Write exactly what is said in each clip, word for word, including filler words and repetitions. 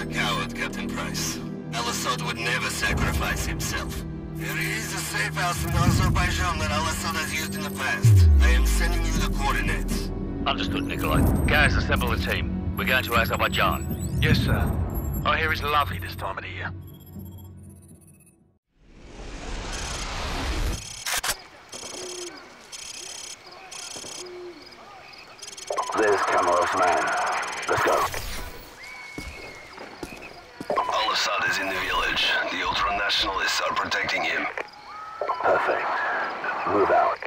coward, Captain Price. Al-Assad would never sacrifice himself. There is a safe house in Azerbaijan that Al-Assad has used in the past. I am sending you the coordinates. Understood, Nikolai. Gaz, assemble the team. We're going to Azerbaijan. Yes, sir. I hear it's lovely this time of the year. There's Kamarov's man. Let's go. Al-Assad is in the village. The ultra-nationalists are protecting him. Perfect. Move out.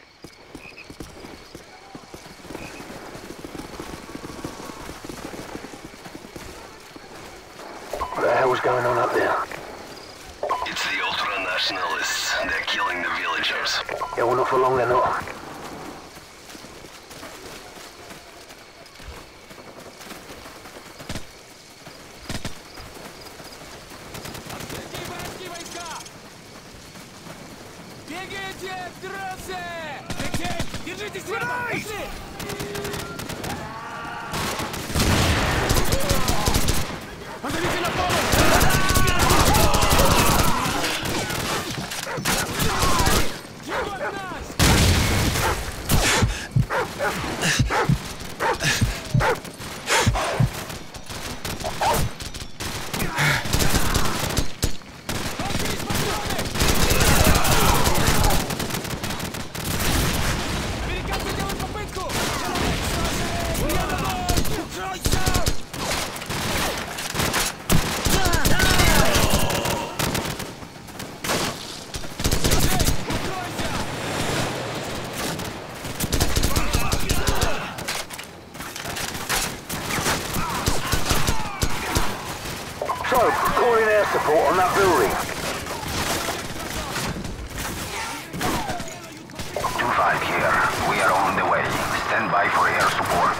What the hell's going on up there? It's the ultra-nationalists. They're killing the villagers. Yeah, well, not for long, they're not. So, calling air support on that building. two five here. We are on the way. Stand by for air support.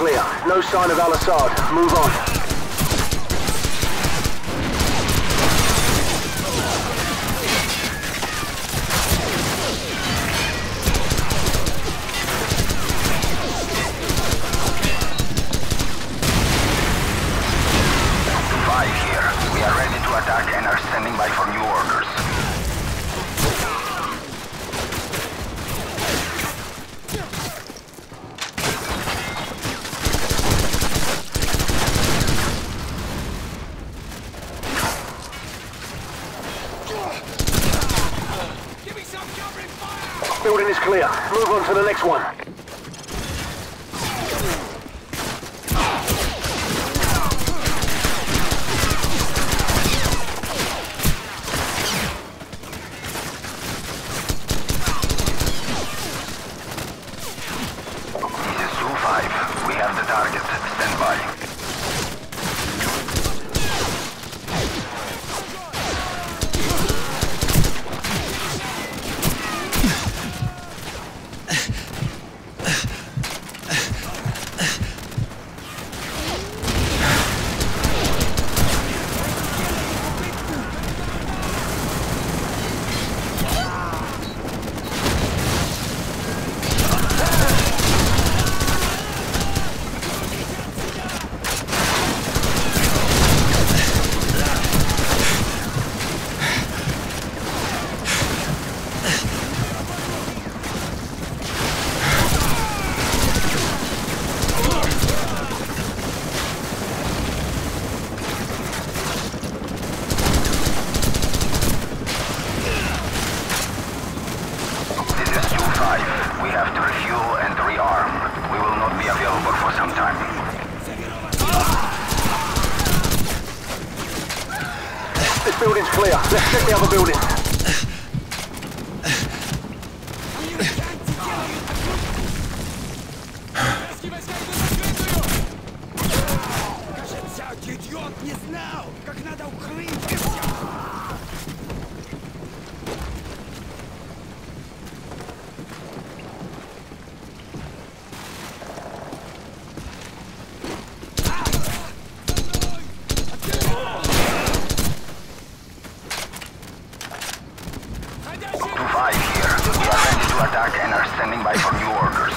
clear. No sign of Al-Assad. Move on. Attack and are standing by for new orders. Give me some covering fire! Building is clear. Move on to the next one. This building's clear. Let's check the other building. Attack and are standing by for new orders.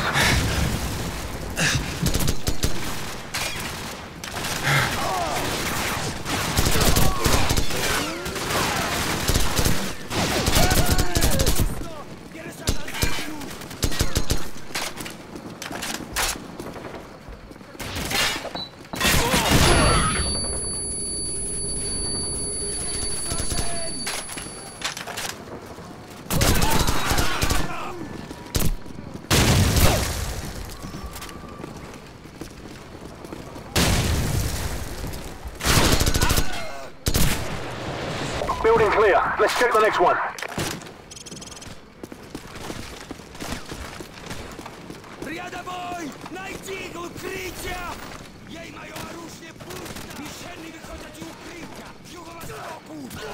Building clear. Let's check the next one. Рядовой! Найди укрытие! Ей мое оружие пусто! Мишени выходят из укрытия! К юго-востоку!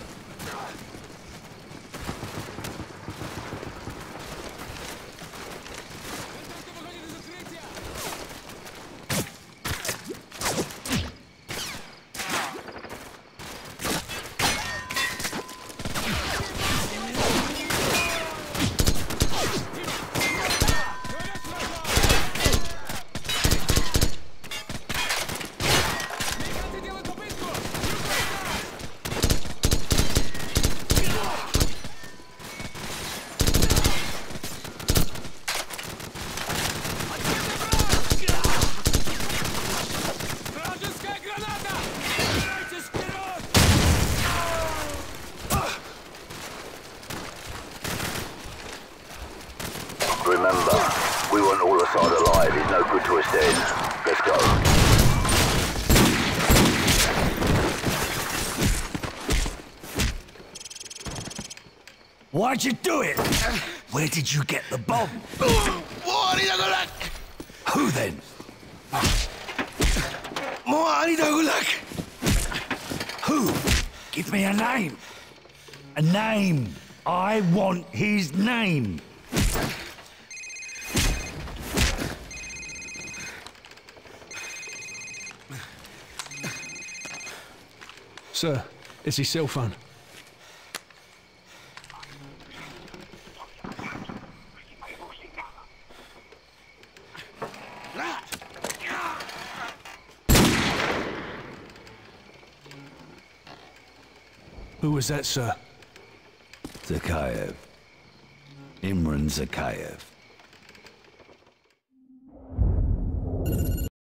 Remember, we want Al-Assad alive. He's no good to us dead. Let's go. Why'd you do it? Where did you get the bomb? Who then? Who? Give me a name. A name. I want his name. Sir, it's his cell phone. Who was that, sir? Zakhaev. Imran Zakhaev.